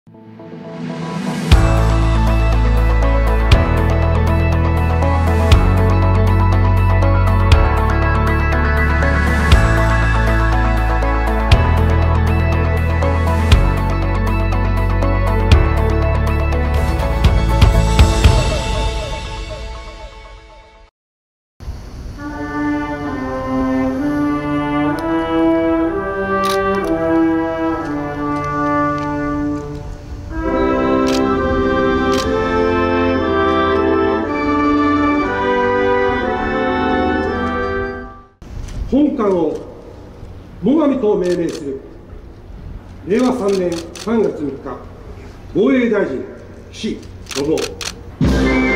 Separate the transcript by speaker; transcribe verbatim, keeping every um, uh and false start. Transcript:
Speaker 1: 本館を最上と命名するれいわさんねんさんがつみっか防衛大臣岸信夫。